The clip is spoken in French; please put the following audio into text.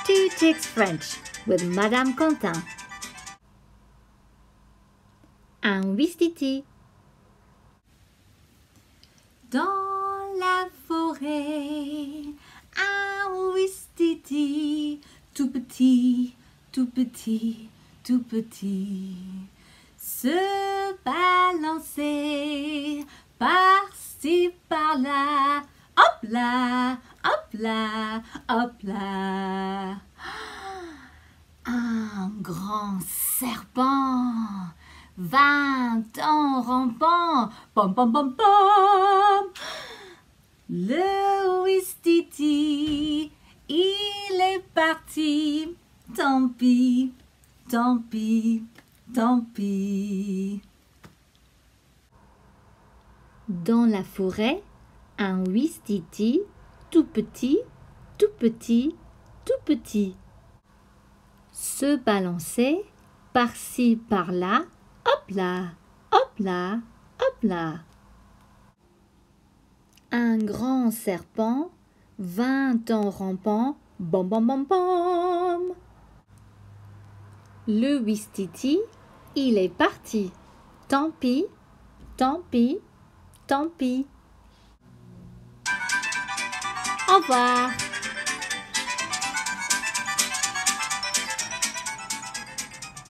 Two Chicks French with Madame Quentin. Un Ouistiti. Dans la forêt, un ouistiti, tout petit, tout petit, tout petit, se balançait par-ci par-là, hop là, hop là, hop là. Un grand serpent vint en rampant, pom pom pom pom. Le ouistiti, il est parti, tant pis, tant pis, tant pis. Dans la forêt, un ouistiti, tout petit, tout petit, tout petit, se balançait par-ci par-là, hop là, hop là, hop là. Un grand serpent vint en rampant, bom bom bom bom. Le ouistiti, il est parti, tant pis, tant pis, tant pis. Au revoir.